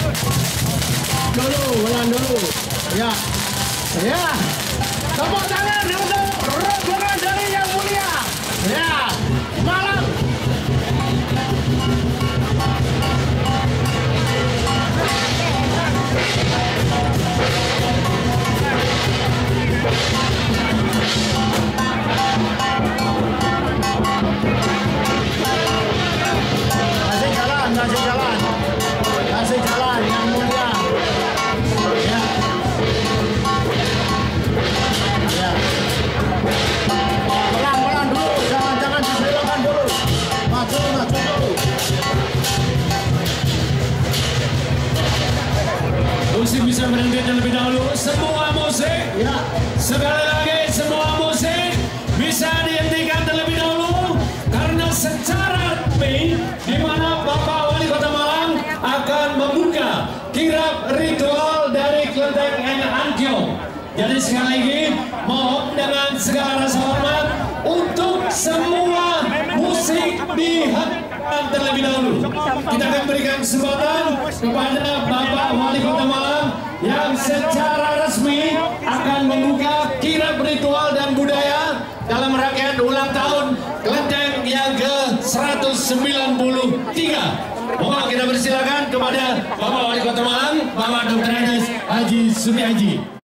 Dulu, ulang dulu. Ya. Ya. Tepuk tangan untuk rombongan dari Yang Mulia. Ya. Malang. Kasih jalan Yang Mulia. Ya. Ya. Pelan-pelan dulu, jangan dibelokkan dulu. Maju dulu. Musik bisa berhenti terlebih dahulu. Semua musik. Ya. Sekali lagi semua musik bisa dihentikan terlebih dahulu karena secara resmi di mana Bapak Wali Kota Malang akan membuka kirap ritual dari Kelenteng Ankyong. Jadi sekali lagi mohon dengan segala rasa hormat untuk semua musik dihentikan terlebih dahulu. Kita akan berikan kesempatan kepada Bapak Wali Kota Malang yang secara resmi akan membuka kirap ritual dan budaya dalam rangkaian ulang tahun Kelenteng yang ke-193. Mohon kita persilakan kepada Bapak Wali Kota Malang, Bapak Dr. Andes Haji Sumiaji.